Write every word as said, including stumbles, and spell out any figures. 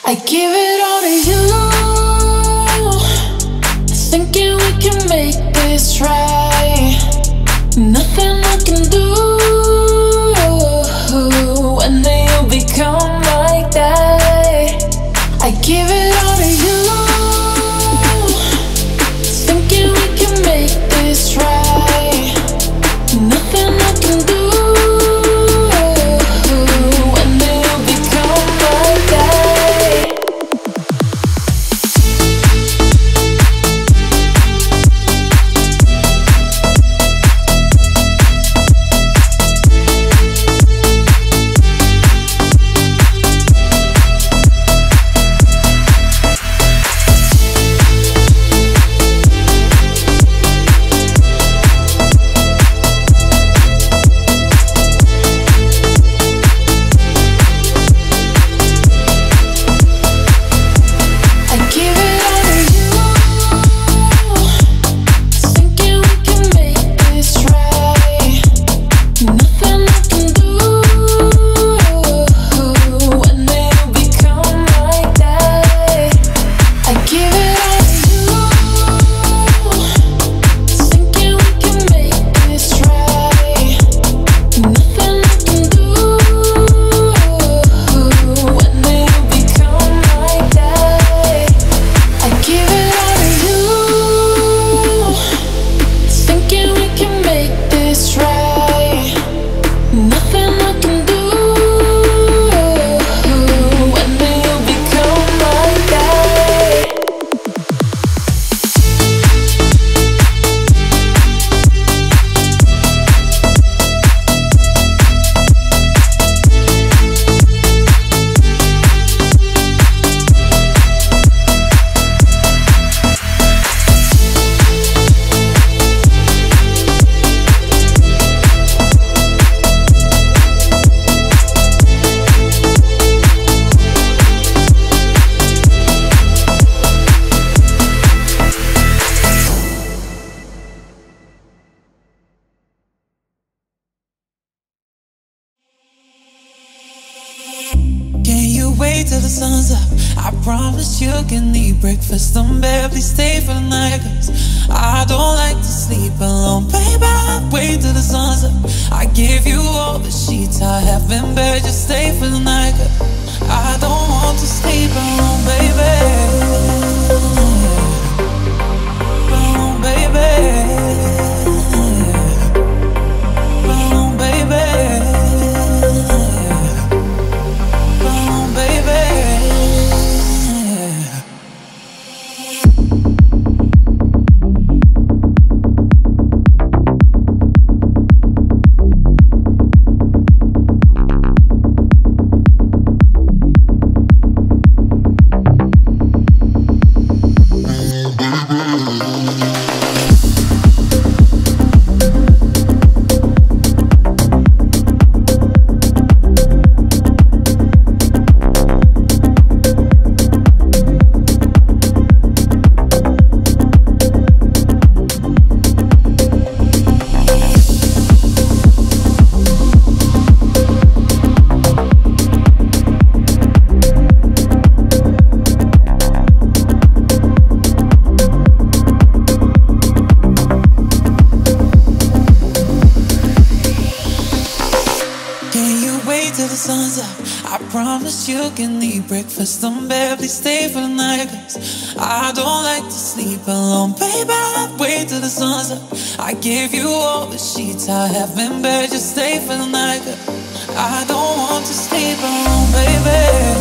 I give it all to you, thinking we can make this right. Nothing I can do when you become like that. I give it all to you, thinking we can make this right. Nothing I can do when you become like that. Till the sun's up, I promise you can eat breakfast and barely stay for the night. Cause I don't like to sleep alone, baby. Wait till the sun's up, I give you all the sheets I have in bed, just stay for the night. Cause I don't want to sleep alone, baby. Alone, baby. Alone, baby. You can eat breakfast and barely stay for the night. Cause I don't like to sleep alone, baby. Wait till the sun's up, I give you all the sheets I have in bed, just stay for the night. Cause I don't want to sleep alone, baby.